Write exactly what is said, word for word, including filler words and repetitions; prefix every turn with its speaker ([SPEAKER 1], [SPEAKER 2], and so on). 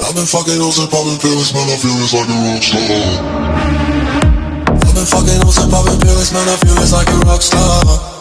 [SPEAKER 1] I've been fucking hoes and popping pills, man, I feel it's like a rock star. I've been fucking hoes and popping pills, man, I feel it's like a rock star.